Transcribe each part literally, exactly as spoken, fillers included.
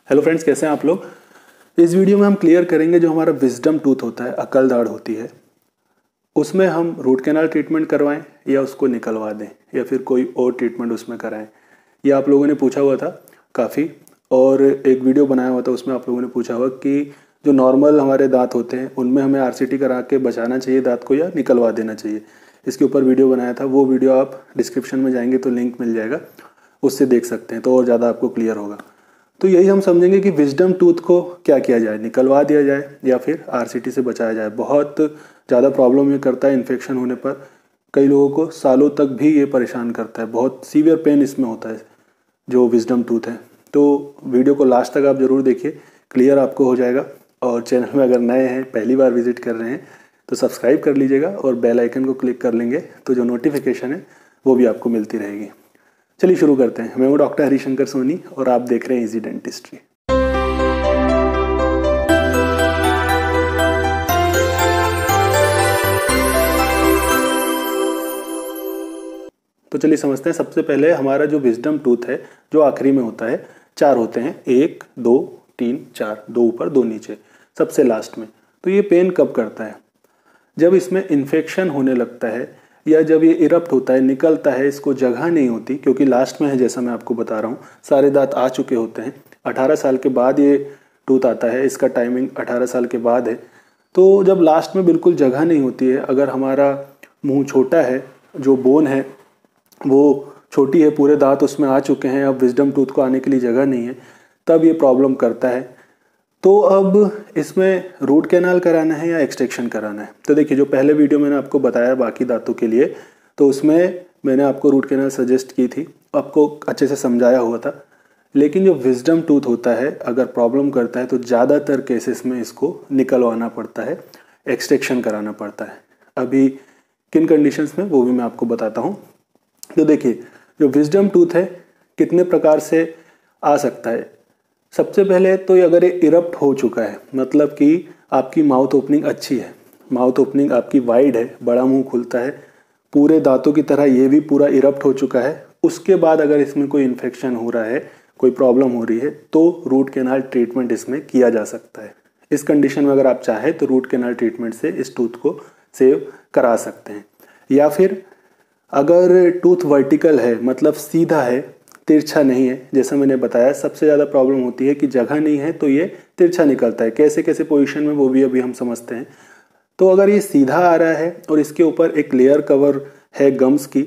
Hello friends, कैसे हैं आप लोग। इस वीडियो में हम क्लियर करेंगे जो हमारा विजडम टूथ होता है, अकल दाढ़ होती है, उसमें हम रूट कैनाल ट्रीटमेंट करवाएं या उसको निकलवा दें या फिर कोई और ट्रीटमेंट उसमें कराएं। ये आप लोगों ने पूछा हुआ था काफ़ी, और एक वीडियो बनाया हुआ था उसमें आप लोगों ने पूछा हुआ कि जो नॉर्मल हमारे दांत होते हैं उनमें हमें आरसीटी करा के बचाना चाहिए दांत को या निकलवा देना चाहिए। इसके ऊपर वीडियो बनाया था, वो वीडियो आप डिस्क्रिप्शन में जाएंगे तो लिंक मिल जाएगा, उससे देख सकते हैं तो और ज़्यादा आपको क्लियर होगा। तो यही हम समझेंगे कि विजडम टूथ को क्या किया जाए, निकलवा दिया जाए या फिर आरसीटी से बचाया जाए। बहुत ज़्यादा प्रॉब्लम ये करता है, इन्फेक्शन होने पर कई लोगों को सालों तक भी ये परेशान करता है, बहुत सीवियर पेन इसमें होता है जो विजडम टूथ है। तो वीडियो को लास्ट तक आप ज़रूर देखिए, क्लियर आपको हो जाएगा। और चैनल में अगर नए हैं, पहली बार विजिट कर रहे हैं तो सब्सक्राइब कर लीजिएगा और बेल आइकन को क्लिक कर लेंगे तो जो नोटिफिकेशन है वो भी आपको मिलती रहेगी। चलिए शुरू करते हैं। मैं हूँ डॉक्टर हरिशंकर सोनी और आप देख रहे हैं इजी डेंटिस्ट्री। तो चलिए समझते हैं। सबसे पहले हमारा जो विजडम टूथ है जो आखिरी में होता है, चार होते हैं, एक दो तीन चार, दो ऊपर दो नीचे, सबसे लास्ट में। तो ये पेन कब करता है? जब इसमें इन्फेक्शन होने लगता है या जब ये इरप्ट होता है, निकलता है, इसको जगह नहीं होती क्योंकि लास्ट में है, जैसा मैं आपको बता रहा हूँ सारे दांत आ चुके होते हैं। अठारह साल के बाद ये टूथ आता है, इसका टाइमिंग अठारह साल के बाद है। तो जब लास्ट में बिल्कुल जगह नहीं होती है, अगर हमारा मुंह छोटा है, जो बोन है वो छोटी है, पूरे दांत उसमें आ चुके हैं, अब विजडम टूथ को आने के लिए जगह नहीं है, तब ये प्रॉब्लम करता है। तो अब इसमें रूट कैनाल कराना है या एक्सट्रैक्शन कराना है? तो देखिए, जो पहले वीडियो मैंने आपको बताया बाकी दांतों के लिए, तो उसमें मैंने आपको रूट कैनाल सजेस्ट की थी, आपको अच्छे से समझाया हुआ था। लेकिन जो विजडम टूथ होता है अगर प्रॉब्लम करता है तो ज़्यादातर केसेस में इसको निकलवाना पड़ता है, एक्सट्रैक्शन कराना पड़ता है। अभी किन कंडीशंस में वो भी मैं आपको बताता हूँ। तो देखिए, जो विजडम टूथ है कितने प्रकार से आ सकता है। सबसे पहले तो अगर ये इरप्ट हो चुका है, मतलब कि आपकी माउथ ओपनिंग अच्छी है, माउथ ओपनिंग आपकी वाइड है, बड़ा मुंह खुलता है, पूरे दांतों की तरह ये भी पूरा इरप्ट हो चुका है, उसके बाद अगर इसमें कोई इन्फेक्शन हो रहा है, कोई प्रॉब्लम हो रही है, तो रूट कैनाल ट्रीटमेंट इसमें किया जा सकता है। इस कंडीशन में अगर आप चाहें तो रूट कैनाल ट्रीटमेंट से इस टूथ को सेव करा सकते हैं। या फिर अगर टूथ वर्टिकल है, मतलब सीधा है, तिरछा नहीं है, जैसा मैंने बताया सबसे ज़्यादा प्रॉब्लम होती है कि जगह नहीं है तो ये तिरछा निकलता है। कैसे कैसे पोजीशन में वो भी अभी हम समझते हैं। तो अगर ये सीधा आ रहा है और इसके ऊपर एक लेयर कवर है गम्स की,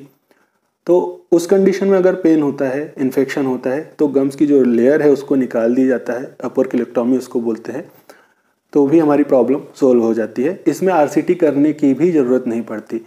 तो उस कंडीशन में अगर पेन होता है, इन्फेक्शन होता है, तो गम्स की जो लेयर है उसको निकाल दी जाता है, अपर केलेक्टोमी उसको बोलते हैं, तो भी हमारी प्रॉब्लम सोल्व हो जाती है। इसमें आरसीटी करने की भी ज़रूरत नहीं पड़ती।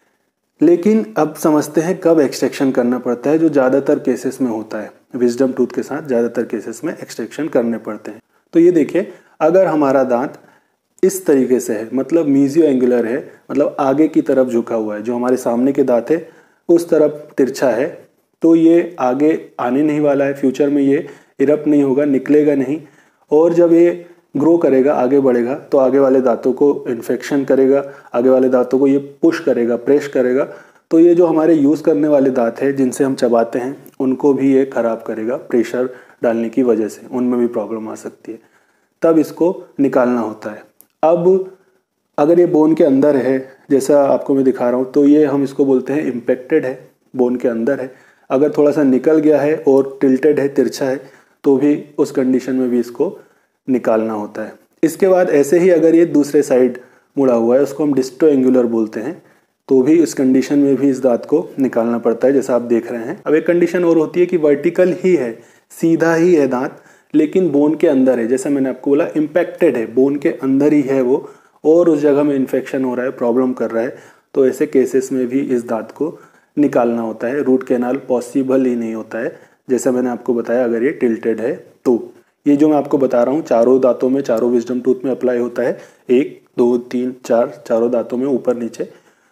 लेकिन अब समझते हैं कब एक्सट्रैक्शन करना पड़ता है, जो ज़्यादातर केसेस में होता है। विजडम टूथ के साथ ज़्यादातर केसेस में एक्सट्रैक्शन करने पड़ते हैं। तो ये देखिए, अगर हमारा दांत इस तरीके से है, मतलब मीजियो एंगुलर है, मतलब आगे की तरफ झुका हुआ है, जो हमारे सामने के दांत है उस तरफ तिरछा है, तो ये आगे आने नहीं वाला है, फ्यूचर में ये इरप्ट नहीं होगा, निकलेगा नहीं। और जब ये ग्रो करेगा, आगे बढ़ेगा, तो आगे वाले दांतों को इन्फेक्शन करेगा, आगे वाले दांतों को ये पुश करेगा, प्रेस करेगा, तो ये जो हमारे यूज़ करने वाले दांत हैं जिनसे हम चबाते हैं उनको भी ये ख़राब करेगा, प्रेशर डालने की वजह से उनमें भी प्रॉब्लम आ सकती है। तब इसको निकालना होता है। अब अगर ये बोन के अंदर है, जैसा आपको मैं दिखा रहा हूँ, तो ये हम इसको बोलते हैं इम्पेक्टेड है, बोन के अंदर है। अगर थोड़ा सा निकल गया है और टिल्टेड है, तिरछा है, तो भी उस कंडीशन में भी इसको निकालना होता है। इसके बाद ऐसे ही अगर ये दूसरे साइड मुड़ा हुआ है, उसको हम डिस्टो एंगुलर बोलते हैं, तो भी इस कंडीशन में भी इस दांत को निकालना पड़ता है, जैसा आप देख रहे हैं। अब एक कंडीशन और होती है कि वर्टिकल ही है, सीधा ही है दांत, लेकिन बोन के अंदर है, जैसा मैंने आपको बोला इम्पैक्टेड है, बोन के अंदर ही है वो, और उस जगह में इन्फेक्शन हो रहा है, प्रॉब्लम कर रहा है, तो ऐसे केसेस में भी इस दांत को निकालना होता है। रूट कैनाल पॉसिबल ही नहीं होता है, जैसा मैंने आपको बताया, अगर ये टिल्टेड है तो। ये जो मैं आपको बता रहा हूँ चारों दांतों में, चारों विजडम टूथ में अप्लाई होता है, एक दो तीन चार, चारों दांतों में, ऊपर नीचे।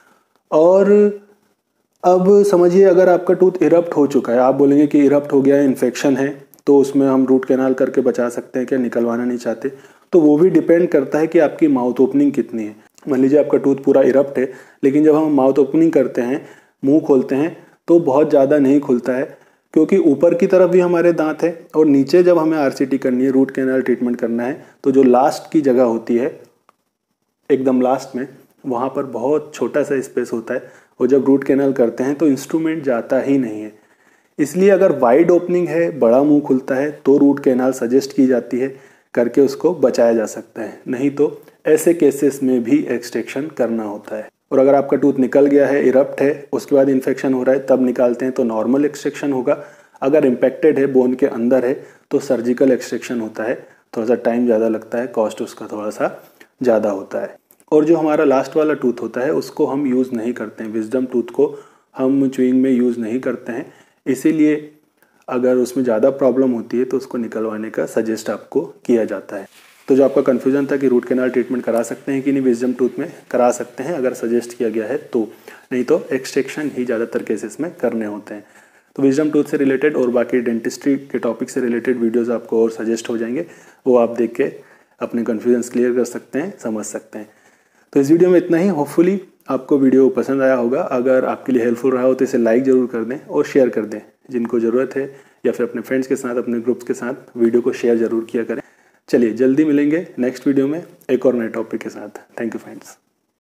और अब समझिए, अगर आपका टूथ इरप्ट हो चुका है, आप बोलेंगे कि इरप्ट हो गया है, इन्फेक्शन है, तो उसमें हम रूट कैनाल करके बचा सकते हैं क्या, निकलवाना नहीं चाहते? तो वो भी डिपेंड करता है कि आपकी माउथ ओपनिंग कितनी है। मान लीजिए आपका टूथ पूरा इरप्ट है, लेकिन जब हम माउथ ओपनिंग करते हैं, मुंह खोलते हैं, तो बहुत ज़्यादा नहीं खुलता है, क्योंकि ऊपर की तरफ भी हमारे दांत है और नीचे जब हमें आरसीटी करनी है, रूट कैनाल ट्रीटमेंट करना है, तो जो लास्ट की जगह होती है एकदम लास्ट में, वहाँ पर बहुत छोटा सा स्पेस होता है और जब रूट कैनाल करते हैं तो इंस्ट्रूमेंट जाता ही नहीं है। इसलिए अगर वाइड ओपनिंग है, बड़ा मुंह खुलता है, तो रूट कैनाल सजेस्ट की जाती है, करके उसको बचाया जा सकता है। नहीं तो ऐसे केसेस में भी एक्सट्रैक्शन करना होता है। और अगर आपका टूथ निकल गया है, इरप्ट है, उसके बाद इन्फेक्शन हो रहा है, तब निकालते हैं तो नॉर्मल एक्सट्रैक्शन होगा। अगर इम्पैक्टेड है, बोन के अंदर है, तो सर्जिकल एक्सट्रैक्शन होता है। थोड़ा सा टाइम ज़्यादा लगता है, कॉस्ट उसका थोड़ा सा ज़्यादा होता है। और जो हमारा लास्ट वाला टूथ होता है उसको हम यूज़ नहीं करते हैं, विजडम टूथ को हम च्युइंग में यूज़ नहीं करते हैं। इसीलिए अगर उसमें ज़्यादा प्रॉब्लम होती है तो उसको निकलवाने का सजेस्ट आपको किया जाता है। तो जो आपका कन्फ्यूजन था कि रूट कैनाल ट्रीटमेंट करा सकते हैं कि नहीं विजडम टूथ में, करा सकते हैं अगर सजेस्ट किया गया है तो, नहीं तो एक्सट्रैक्शन ही ज़्यादातर केसेस में करने होते हैं। तो विजडम टूथ से रिलेटेड और बाकी डेंटिस्ट्री के टॉपिक से रिलेटेड वीडियोज़ आपको और सजेस्ट हो जाएंगे, वो आप देख के अपने कन्फ्यूजन्स क्लियर कर सकते हैं, समझ सकते हैं। तो इस वीडियो में इतना ही। होपफुली आपको वीडियो पसंद आया होगा। अगर आपके लिए हेल्पफुल रहा हो तो इसे लाइक ज़रूर कर दें और शेयर कर दें जिनको ज़रूरत है, या फिर अपने फ्रेंड्स के साथ, अपने ग्रुप्स के साथ वीडियो को शेयर ज़रूर किया करें। चलिए जल्दी मिलेंगे नेक्स्ट वीडियो में एक और नए टॉपिक के साथ। Thank you friends.